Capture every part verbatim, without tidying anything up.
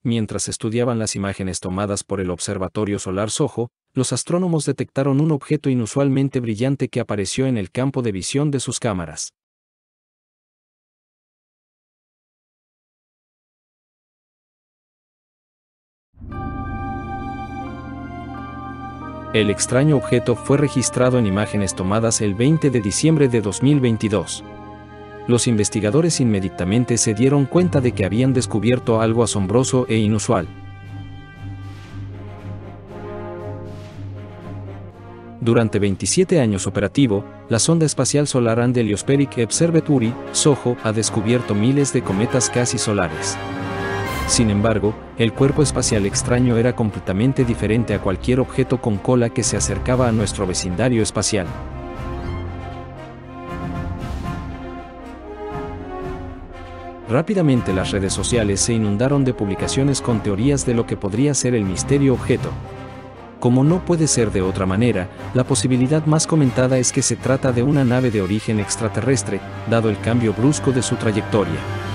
Mientras estudiaban las imágenes tomadas por el Observatorio Solar SOHO, los astrónomos detectaron un objeto inusualmente brillante que apareció en el campo de visión de sus cámaras. El extraño objeto fue registrado en imágenes tomadas el veinte de diciembre de dos mil veintidós. Los investigadores inmediatamente se dieron cuenta de que habían descubierto algo asombroso e inusual. Durante veintisiete años operativo, la sonda espacial Solar Heliospheric Observatory, SOHO, ha descubierto miles de cometas casi solares. Sin embargo, el cuerpo espacial extraño era completamente diferente a cualquier objeto con cola que se acercaba a nuestro vecindario espacial. Rápidamente las redes sociales se inundaron de publicaciones con teorías de lo que podría ser el misterio objeto. Como no puede ser de otra manera, la posibilidad más comentada es que se trata de una nave de origen extraterrestre, dado el cambio brusco de su trayectoria.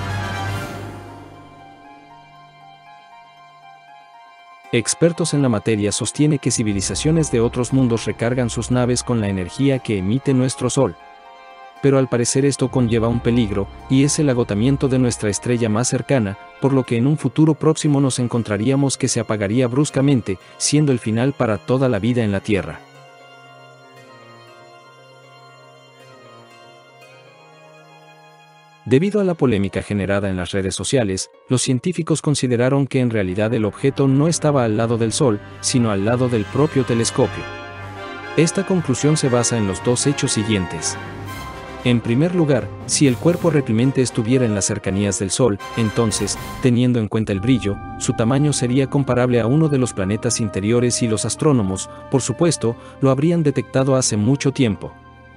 Expertos en la materia sostienen que civilizaciones de otros mundos recargan sus naves con la energía que emite nuestro Sol. Pero al parecer esto conlleva un peligro, y es el agotamiento de nuestra estrella más cercana, por lo que en un futuro próximo nos encontraríamos que se apagaría bruscamente, siendo el final para toda la vida en la Tierra. Debido a la polémica generada en las redes sociales, los científicos consideraron que en realidad el objeto no estaba al lado del Sol, sino al lado del propio telescopio. Esta conclusión se basa en los dos hechos siguientes. En primer lugar, si el cuerpo repelente estuviera en las cercanías del Sol, entonces, teniendo en cuenta el brillo, su tamaño sería comparable a uno de los planetas interiores y los astrónomos, por supuesto, lo habrían detectado hace mucho tiempo.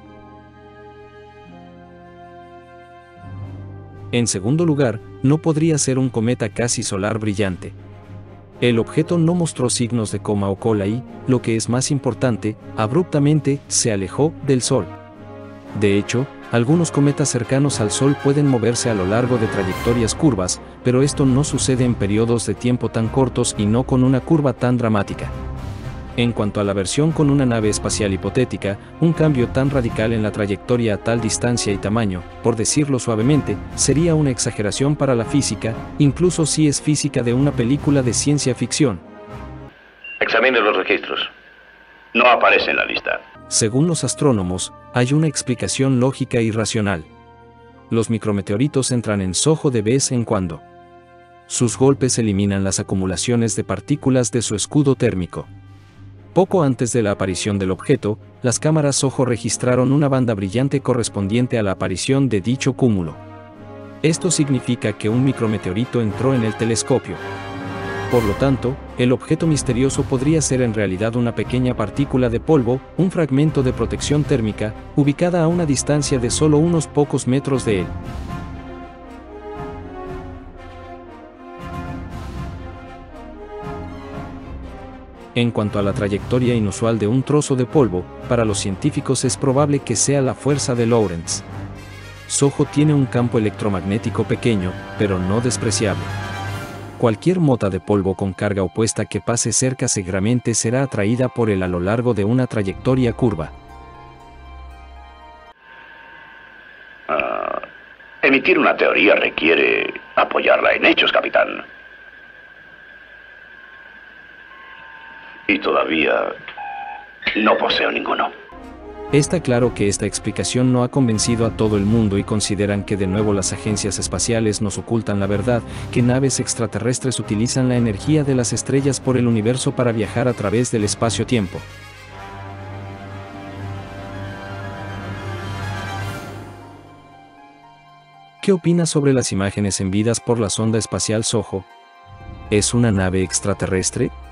En segundo lugar, no podría ser un cometa casi solar brillante. El objeto no mostró signos de coma o cola y, lo que es más importante, abruptamente se alejó del Sol. De hecho, algunos cometas cercanos al Sol pueden moverse a lo largo de trayectorias curvas, pero esto no sucede en periodos de tiempo tan cortos y no con una curva tan dramática. En cuanto a la versión con una nave espacial hipotética, un cambio tan radical en la trayectoria a tal distancia y tamaño, por decirlo suavemente, sería una exageración para la física, incluso si es física de una película de ciencia ficción. Examine los registros. No aparece en la lista. Según los astrónomos, hay una explicación lógica y racional. Los micrometeoritos entran en SOHO de vez en cuando. Sus golpes eliminan las acumulaciones de partículas de su escudo térmico. Poco antes de la aparición del objeto, las cámaras SOHO registraron una banda brillante correspondiente a la aparición de dicho cúmulo. Esto significa que un micrometeorito entró en el telescopio. Por lo tanto, el objeto misterioso podría ser en realidad una pequeña partícula de polvo, un fragmento de protección térmica, ubicada a una distancia de solo unos pocos metros de él. En cuanto a la trayectoria inusual de un trozo de polvo, para los científicos es probable que sea la fuerza de Lorentz. SOHO tiene un campo electromagnético pequeño, pero no despreciable. Cualquier mota de polvo con carga opuesta que pase cerca seguramente será atraída por él a lo largo de una trayectoria curva. Uh, emitir una teoría requiere apoyarla en hechos, capitán. Y todavía no poseo ninguno. Está claro que esta explicación no ha convencido a todo el mundo y consideran que de nuevo las agencias espaciales nos ocultan la verdad, que naves extraterrestres utilizan la energía de las estrellas por el universo para viajar a través del espacio-tiempo. ¿Qué opinas sobre las imágenes enviadas por la sonda espacial SOHO? ¿Es una nave extraterrestre?